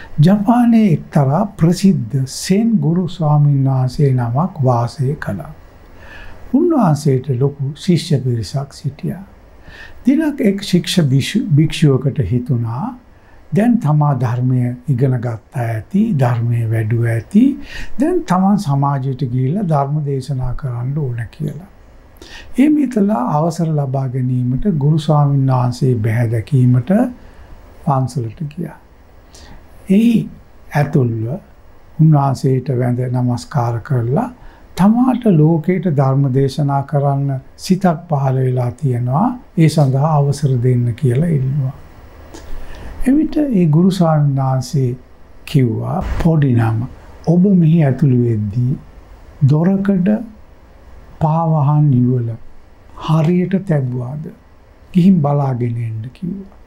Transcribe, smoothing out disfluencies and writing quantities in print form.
ජපානයේ එක්තරා ප්‍රසිද්ධ සෙන් ගුරු ස්වාමීන් වහන්සේ නමක් වාසය කළා. උන්වහන්සේට ලොකු ශිෂ්‍ය පිරිසක් සිටියා. දිනක් එක් භික්ෂුවකට හිතුණා දැන් තමා ධර්මය ඉගෙන ගත්තා ඇති, ධර්මයේ වැඩුවා ඇති, දැන් තමන් සමාජයට ගිහිල්ලා ධර්ම දේශනා කරන්න ඕන කියලා. ඒ මිතලා අවසර ලබා ගැනීමට ගුරු ස්වාමීන් වහන්සේ බැහැ දැකීමට පන්සලට ගියා. ඒ ඇතුල්ව උන්වහන්සේට වැඳ නමස්කාර කරලා තමාට ලෝකයට ධර්ම දේශනා කරන්න සිතක් පහළ වෙලා තියෙනවා, ඒ සඳහා අවසර දෙන්න කියලා ඉල්ලුවා. එවිට ඒ ගුරු ස්වාමීන් වහන්සේ කිව්වා පොඩි නම ඔබ මෙහි ඇතුළු වෙද්දී දොරකඩ පාවහන් යුවල හරියට තැබුවාද? ගිහින් බලාගෙන එන්න කිව්වා.